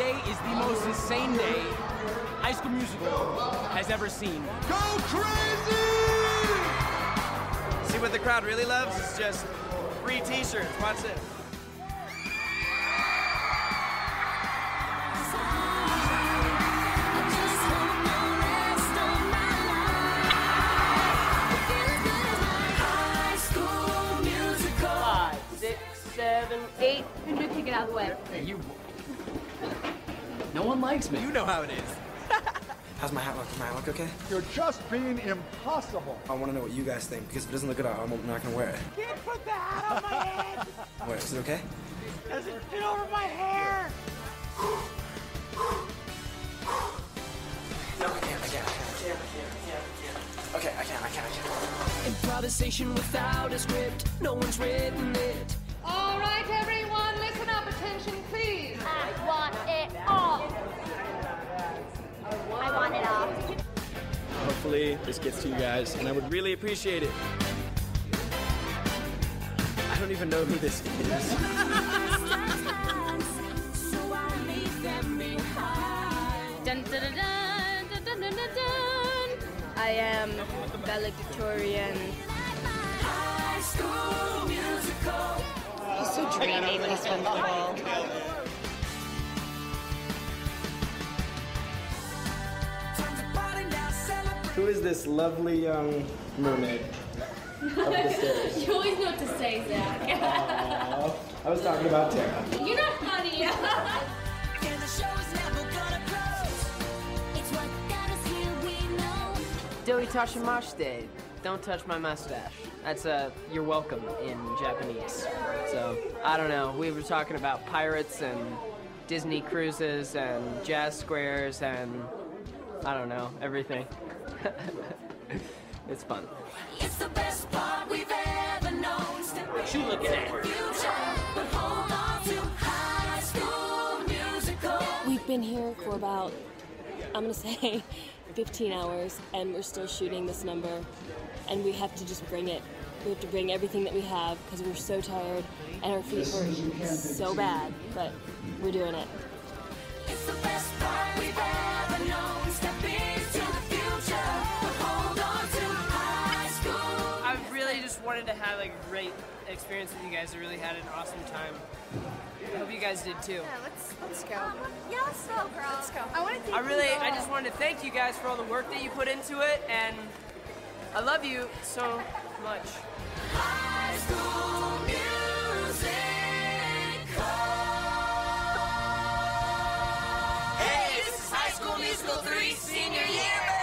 day is the most insane day High School Musical has ever seen. Go crazy! See what the crowd really loves? It's just free t-shirts. Watch this. High School Musical. 5, 6, 7, 8. Andrew, kick it out of the way. Hey, you. No one likes me. You know how it is. How's my hat look? Does my hat look okay? You're just being impossible. I want to know what you guys think, because if it doesn't look good, I'm not going to wear it. Can't put the hat on my head. Wait, is it okay? Doesn't fit over my hair. No, I can't. Okay, I can't. Improvisation without a script. No one's written it. All right, everyone, listen up. Attention, please. I want it all. I want it all. Hopefully this gets to you guys, and I would really appreciate it. I don't even know who this is. Dun, dun, dun, dun, dun, dun, dun, dun. I am valedictorian. High School Musical. He's so dreamy when he's from football. Who is this lovely young mermaid up the stairs? You always know what to say, Zach. Aww. I was talking about Tara. You're not funny. And the show is never gonna close. It's what got us here, we know. Doitashimaste. Don't touch my mustache. That's you're welcome in Japanese. So, I don't know. We were talking about pirates and Disney cruises and jazz squares and I don't know, everything. It's fun. It's the best part we've ever known. What you looking at? But hold on to High School Musical. We've been here for about, I'm gonna say, 15 hours, and we're still shooting this number, and we have to just bring it. We have to bring everything that we have, because we're so tired, and our feet hurt so bad, but we're doing it. It's the best part we've ever known. Step into the future. But hold on to High School. I really just wanted to have like a great experience with you guys. I really had an awesome time. I hope you guys did too. Let's go. Yeah, let's go, girl. Let's go. I want to I just wanted to thank you guys for all the work that you put into it, and I love you so much. High School Musical. Hey, this is High School Musical 3 senior year.